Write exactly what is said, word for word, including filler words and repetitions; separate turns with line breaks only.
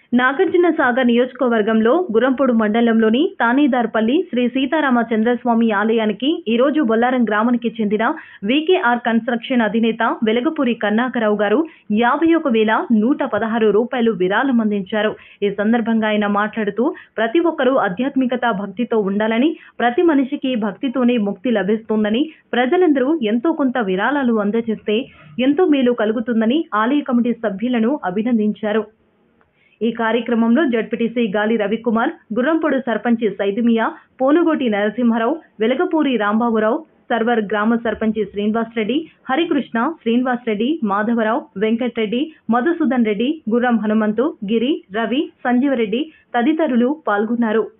నాగార్జున సాగర్ నియోజకవర్గంలో గుర్రంపొడు మండలంలోని తానేదార్పల్లి శ్రీ సీతారామ చంద్రస్వామి ఆలయానికి ఈరోజు బొల్లారం గ్రామానికి చెందిన వీకేఆర్ కన్స్ట్రక్షన్ అధినేత వెలగపూరి కన్నాకరావు గారు యాభై ఒక వేల నూట పదహారు రూపాయలు విరాళం అందించారు. ఈ సందర్భంగా ఆయన మాట్లాడుతూ ప్రతి ఒక్కరూ ఆధ్యాత్మికత భక్తితో ఉండాలని, ప్రతి మనిషికి భక్తితోనే ముక్తి లభిస్తుందని, ప్రజలందరూ ఎంతో కొంత విరాళాలు అందజేస్తే ఎంతో మేలు కలుగుతుందని ఆలయ కమిటీ సభ్యులను అభినందించారు. ఈ కార్యక్రమంలో జడ్పీటీసీ గాలి రవికుమార్, గుర్రంపొడు సర్పంచి సైదుమియా, పోనుగోటి నరసింహారావు, వెలగపూరి రాంబాబురావు, సర్వర్ గ్రామ సర్పంచి శ్రీనివాస్ రెడ్డి, హరికృష్ణ, శ్రీనివాస్ రెడ్డి, మాధవరావు, వెంకట్రెడ్డి, మధుసూదన్ రెడ్డి, గుర్రం హనుమంతు, గిరి, రవి, సంజీవరెడ్డి తదితరులు పాల్గొన్నారు.